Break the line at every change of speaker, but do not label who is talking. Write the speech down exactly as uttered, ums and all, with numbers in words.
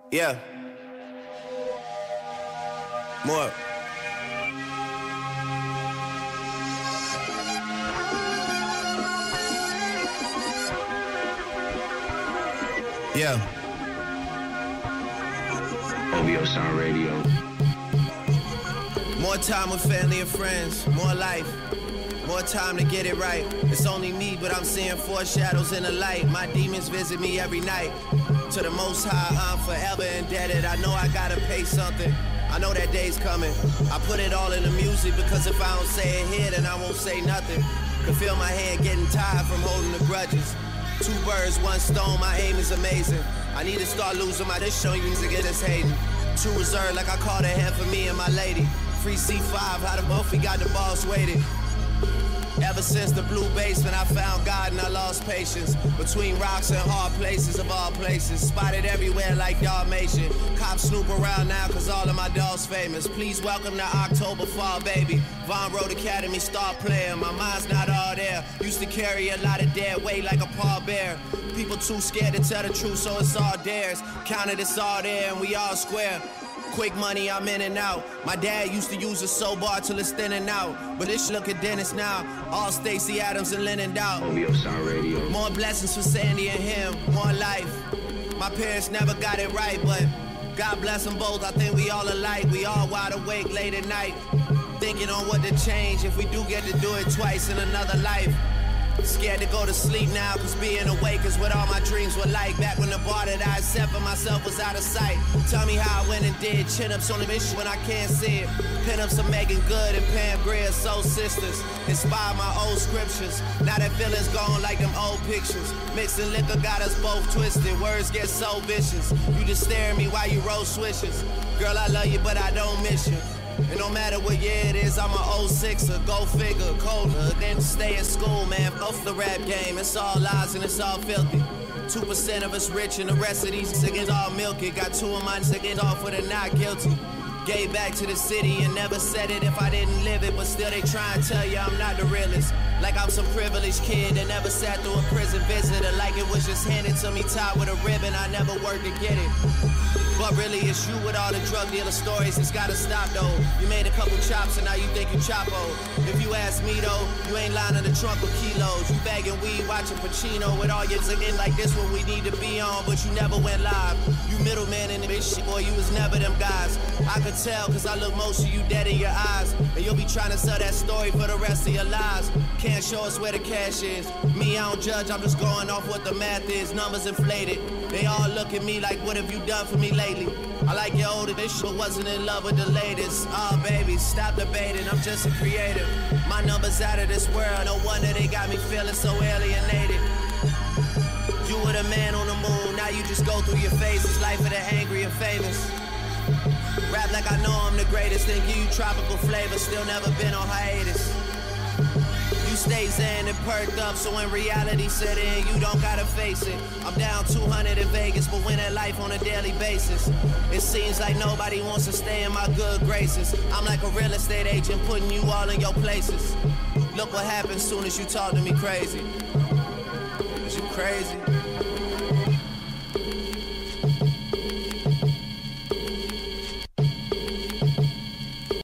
Yeah. More. Yeah.
O V O Sound Radio.
More time with family and friends, more life, more time to get it right. It's only me, but I'm seeing foreshadows in the light. My demons visit me every night. To the Most High, I'm forever indebted. I know I gotta pay something. I know that day's coming. I put it all in the music because if I don't say it here, then I won't say nothing. Can feel my hand getting tired from holding the grudges. Two birds, one stone, my aim is amazing. I need to start losing my this show you to get this hating. True reserve like I called ahead for me and my lady. Free C five, how the both we got the boss waited. Ever since the blue basement, I found God and I lost patience. Between rocks and hard places of all places. Spotted everywhere like Dalmatian. Cops snoop around now cause all of my dogs famous. Please welcome to October Fall, baby. Von Road Academy, start playing. My mind's not all there. Used to carry a lot of dead weight like a pallbearer. People too scared to tell the truth, so it's all theirs. Counted, it's all there and we all square. Quick money, I'm in and out. My dad used to use a soap bar till it's thinning out. But this look at Dennis now. All Stacey Adams and Lennon Dow.
O V O Sound Radio.
More blessings for Sandy and him. More life. My parents never got it right, but God bless them both. I think we all alike. We all wide awake late at night. Thinking on what to change if we do get to do it twice in another life. Scared to go to sleep now, cause being awake is what all my dreams were like. Back when the bar that I set for myself was out of sight. Tell me how I went and did chin-ups on the mission when I can't see it. Pin-ups of Megan Good and Pam Grier, soul sisters. Inspired my old scriptures. Now that feeling's gone like them old pictures. Mixing liquor got us both twisted. Words get so vicious. You just stare at me while you roll swishes. Girl, I love you, but I don't miss you. And no matter what year it is, I'm an oh sixer, go figure, colder, then stay in school, man, off the rap game, it's all lies and it's all filthy. Two percent of us rich and the rest of these niggas all milky. Got two of my niggas off with a not guilty. Gave back to the city and never said it if I didn't live it, but still they try and tell you I'm not the realest. Like I'm some privileged kid that never sat through a prison visitor, like it was just handed to me tied with a ribbon, I never worked to get it. But really it's you with all the drug dealer stories, it's gotta stop though. You made a couple chops and now you think you Chapo. If you ask me though, you ain't lying in the trunk with kilos. You bagging weed, watching Pacino with all your again like this what we need to be on, but you never went live. You middleman in this shit, boy, you was never them guys. I could tell cause I look most of you dead in your eyes. And you'll be trying to sell that story for the rest of your lives. Can't show us where the cash is. Me, I don't judge, I'm just going off what the math is. Numbers inflated. They all look at me like, what have you done for me lately? I like your older bitch, but wasn't in love with the latest. Oh, baby, stop debating, I'm just a creative. My numbers out of this world, no wonder they got me feeling so alienated. You were the man on the moon, now you just go through your phases. Life of the angry and famous. Rap like I know I'm the greatest, then give you tropical flavor, still never been on hiatus. You stay zen and perked up, so when reality set in, you don't gotta face it. I'm down two hundred in Vegas, but win at life on a daily basis. It seems like nobody wants to stay in my good graces. I'm like a real estate agent, putting you all in your places. Look what happens soon as you talk to me crazy. Is you crazy?